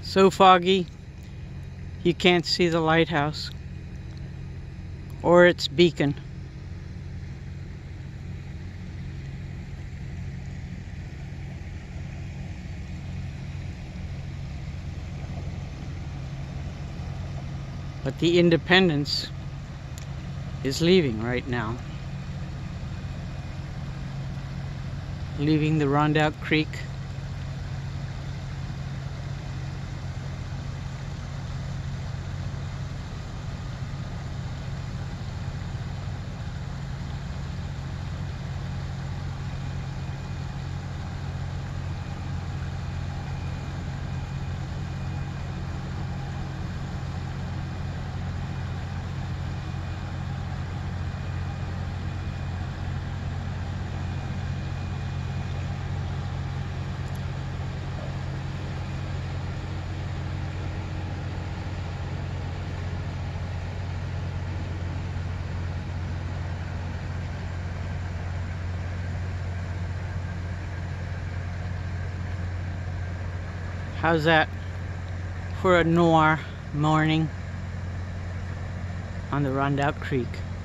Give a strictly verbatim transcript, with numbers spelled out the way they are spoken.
So foggy you can't see the lighthouse or its beacon. But the Independence is leaving right now. Leaving the Rondout Creek. How's that for a noir morning on the Rondout Creek?